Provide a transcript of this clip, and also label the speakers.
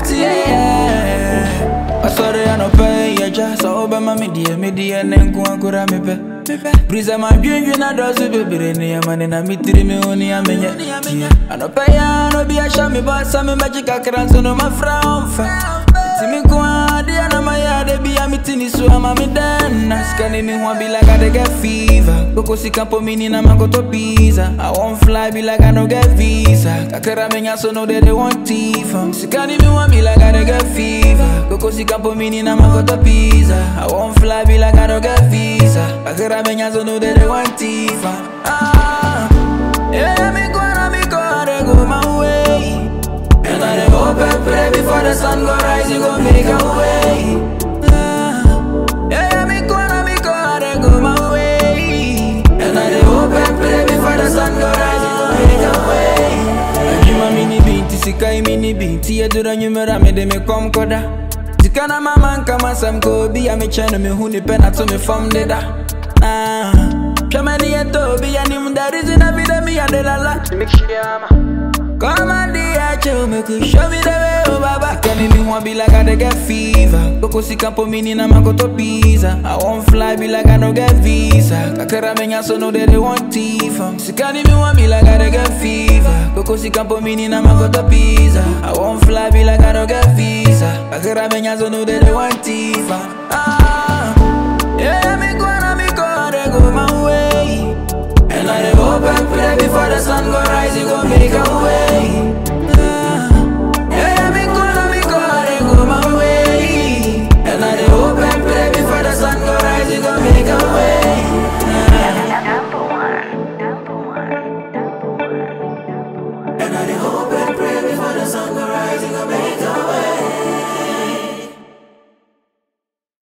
Speaker 1: Mophty, yeah. I saw the no pay, yeah, just over my media, and then go and go to me. Please, I'm a dream, I don't see baby, man, and I meet me only a minute. I no pay, I no be a shammy, but some magic I can't so no my frown. Me go on, the other my yard, they be a meeting, so I'm a me done. Scanning me one be like I get fever. Coco si campo mini na ma go to pizza. I won't fly be like I no get visa. Kakera menya so no they want tifa. Scanning me one be like I get fever. Coco si campo mini na ma go to pizza. I won't fly be like I no get visa. Kakera menya so no they want tifa. Ah, yeah, me go, they go my way. And I hope and pray before the sun go rise, you gon' make a way. Yeah, me go, they go my way. And I hope and pray before the sun go rise, you gon' make a way. I dream a mini binti, sikai mini binti, ya dura nyumera me de me kom koda. Sikana mama kama sam kobi, ya me chano me huni pena to me from deda. Chamani ya tobi, ya ni mundarizi na vida mi ya de la la. Make sure come on, dear, make you show me the way, oh baba. Can me want be like I get fever. Coco si campo mini na ma go to pizza. I won't fly be like I no get visa. Kakera menya so no they want tifa. Si can me want be like I get fever. Coco si campo mini na ma go to pizza. I won't fly be like I no get visa. Kakera menya so no they want tifa. Ah, yeah, me go, they go my way. And I hope and pray before the sun go rise, you gon' make a way.